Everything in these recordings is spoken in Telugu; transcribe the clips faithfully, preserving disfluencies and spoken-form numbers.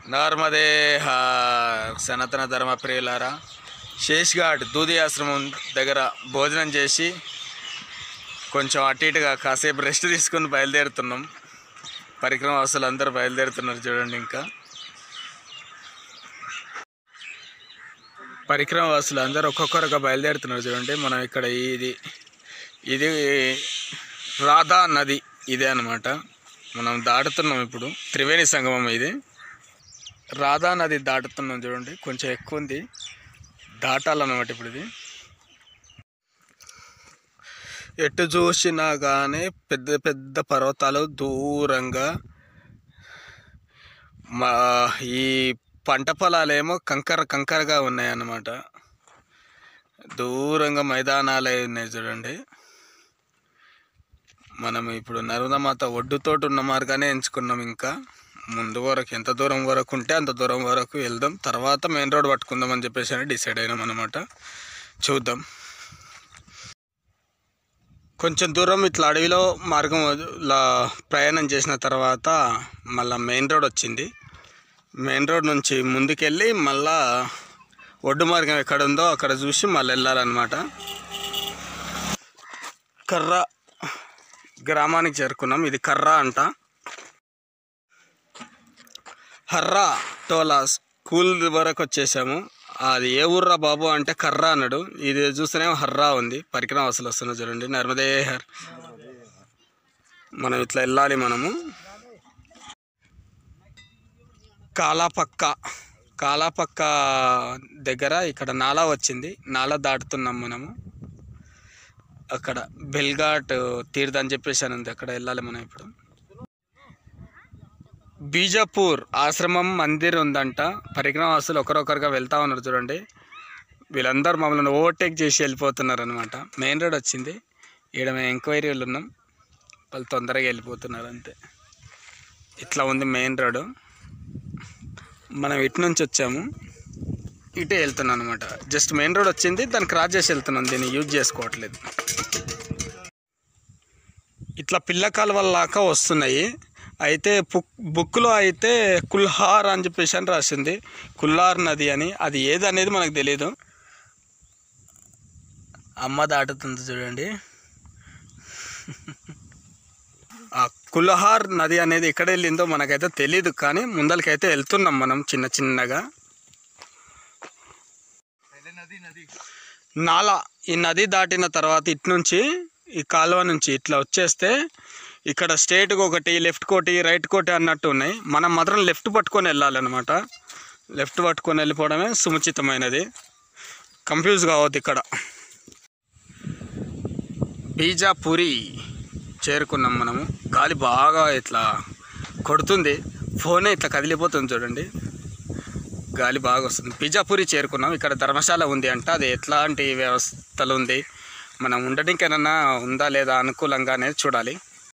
నర్మదే సనాతన ధర్మ ప్రియులారా, శేష్ ఘాట్ దూది ఆశ్రమం దగ్గర భోజనం చేసి కొంచెం అటు ఇటుగా కాసేపు రెస్ట్ తీసుకొని బయలుదేరుతున్నాం. పరిక్రమ వాసులు అందరూ బయలుదేరుతున్నారు చూడండి. ఇంకా పరిక్రమ వాసులు అందరూ ఒక్కొక్కరుగా బయలుదేరుతున్నారు చూడండి. మనం ఇక్కడ ఇది ఇది రాధా నది ఇదే అన్నమాట. మనం దాటుతున్నాం ఇప్పుడు. త్రివేణి సంగమం ఇది. రాధా నది దాటుతున్నాం చూడండి. కొంచెం ఎక్కువ ఉంది, దాటాలన్నమాట ఇప్పుడు. ఇది ఎటు చూసినా కానీ పెద్ద పెద్ద పర్వతాలు దూరంగా, మా ఈ పంట పొలాలేమో కంకర కంకరగా ఉన్నాయి అన్నమాట. దూరంగా మైదానాలు ఉన్నాయి చూడండి. మనం ఇప్పుడు నర్మదామాత ఒడ్డుతోటి ఉన్న మార్గానే ఎంచుకున్నాం. ఇంకా ముందు వరకు ఎంత దూరం వరకు ఉంటే అంత దూరం వరకు వెళ్దాం, తర్వాత మెయిన్ రోడ్ పట్టుకుందాం అని చెప్పేసి అని డిసైడ్ అయినాం అన్నమాట. చూద్దాం. కొంచెం దూరం ఇట్లా అడవిలో మార్గం ప్రయాణం చేసిన తర్వాత మళ్ళీ మెయిన్ రోడ్ వచ్చింది. మెయిన్ రోడ్ నుంచి ముందుకెళ్ళి మళ్ళా ఒడ్డు మార్గం ఎక్కడ ఉందో అక్కడ చూసి మళ్ళీ వెళ్ళాలన్నమాట. కర్ర గ్రామానికి చేరుకున్నాం. ఇది కర్రా అంట. హర్రా టోలా స్కూల్ వరకు వచ్చేసాము. అది ఏ ఊర్రా బాబు అంటే కర్రా అన్నాడు. ఇది చూస్తేనే హర్రా ఉంది. పరిక్రమ వాసులు వస్తున్నారు చూడండి. నర్మదే హర్. మనం ఇట్లా వెళ్ళాలి. మనము కాలాపక్క కాలాపక్క దగ్గర ఇక్కడ నాలా వచ్చింది. నాలా దాటుతున్నాం మనము. అక్కడ బెల్ఘాట్ తీర్థం అని చెప్పేసి అని ఉంది, అక్కడ వెళ్ళాలి మనం ఇప్పుడు. బీజాపూర్ ఆశ్రమం మందిర్ ఉందంట. పరిక్రమ వాసులు ఒకరొకరుగా వెళ్తా ఉన్నారు చూడండి. వీళ్ళందరూ మమ్మల్ని ఓవర్టేక్ చేసి వెళ్ళిపోతున్నారు అనమాట. మెయిన్ రోడ్ వచ్చింది. ఈడ మేము ఎంక్వైరీలు ఉన్నాం, వాళ్ళు తొందరగా వెళ్ళిపోతున్నారు అంతే. ఇట్లా ఉంది మెయిన్ రోడ్. మనం ఇటు నుంచి వచ్చాము, ఇటే వెళ్తున్నాం అనమాట. జస్ట్ మెయిన్ రోడ్ వచ్చింది, దాన్ని క్రాస్ చేసి వెళ్తున్నాం. దీన్ని యూజ్ చేసుకోవట్లేదు. ఇట్లా పిల్ల కాలువల్లాగా వస్తున్నాయి. అయితే బుక్ బుక్లో అయితే కుల్హార్ అని చెప్పేసి అని రాసింది. కుల్హార్ నది అని. అది ఏది అనేది మనకు తెలియదు. అమ్మ దాటుతుంది చూడండి. ఆ కుల్హార్ నది అనేది ఎక్కడ వెళ్ళిందో మనకైతే తెలియదు, కానీ ముందరికైతే వెళ్తున్నాం మనం చిన్న చిన్నగా. నాలా ఈ నది దాటిన తర్వాత ఇటు నుంచి ఈ కాలువ నుంచి ఇట్లా వచ్చేస్తే ఇక్కడ స్ట్రేట్గా ఒకటి, లెఫ్ట్ కోటి, రైట్ కోటి అన్నట్టు ఉన్నాయి. మనం మాత్రం లెఫ్ట్ పట్టుకొని వెళ్ళాలన్నమాట. లెఫ్ట్ పట్టుకొని వెళ్ళిపోవడమే సముచితమైనది. కన్ఫ్యూజ్ కావద్దు. ఇక్కడ బీజాపూరి చేరుకున్నాం మనము. గాలి బాగా ఇట్లా కొడుతుంది. ఫోనే ఇట్లా కదిలిపోతుంది చూడండి. గాలి బాగా వస్తుంది. బీజాపూరి చేరుకున్నాం. ఇక్కడ ధర్మశాల ఉంది అంట. అది ఎట్లాంటి వ్యవస్థలు ఉంది, మనం ఉండడానికి ఏమన్నా ఉందా లేదా అనుకూలంగా అనేది చూడాలి.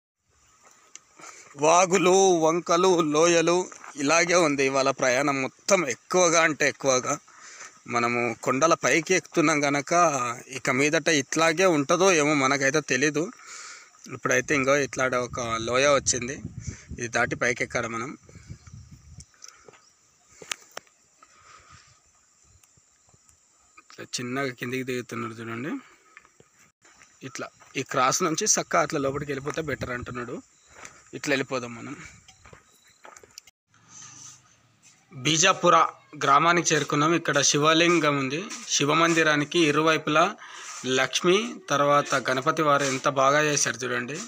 వాగులు, వంకలు, లోయలు ఇలాగే ఉంది ఇవాళ ప్రయాణం మొత్తం. ఎక్కువగా అంటే ఎక్కువగా మనము కొండల పైకి ఎక్కుతున్నాం కనుక ఇక మీదట ఇట్లాగే ఉంటుందో ఏమో మనకైతే తెలీదు. ఇప్పుడైతే ఇంకో ఇట్లా ఒక లోయ వచ్చింది, ఇది దాటి పైకి ఎక్కాలి మనం. ఇట్లా చిన్నగా కిందికి దిగుతున్నారు చూడండి. ఇట్లా ఈ క్రాస్ నుంచి చక్క అట్లా లోపలికి వెళ్ళిపోతే బెటర్ అంటున్నాడు. ఇట్లా వెళ్ళిపోదాం మనం. బీజాపుర గ్రామానికి చేరుకున్నాం. ఇక్కడ శివలింగం ఉంది. శివ మందిరానికి ఇరువైపులా లక్ష్మి తర్వాత గణపతి వారు ఎంత బాగా చేశారు చూడండి.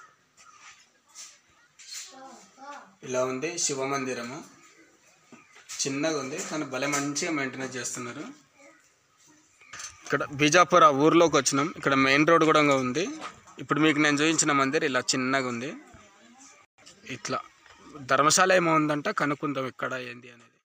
ఇలా ఉంది శివ మందిరము. చిన్నగా ఉంది కానీ భలే మంచిగా మెయింటెనెన్స్ చేస్తున్నారు. ఇక్కడ బీజాపుర ఊర్లోకి వచ్చినాం. ఇక్కడ మెయిన్ రోడ్ కూడా ఉంది. ఇప్పుడు మీకు నేను చూపించిన మందిర్ ఇలా చిన్నగా ఉంది. ఇట్లా ధర్మశాల ఏమో ఉందంట, కనుక్కుందాం ఇక్కడ ఏంది అనేది.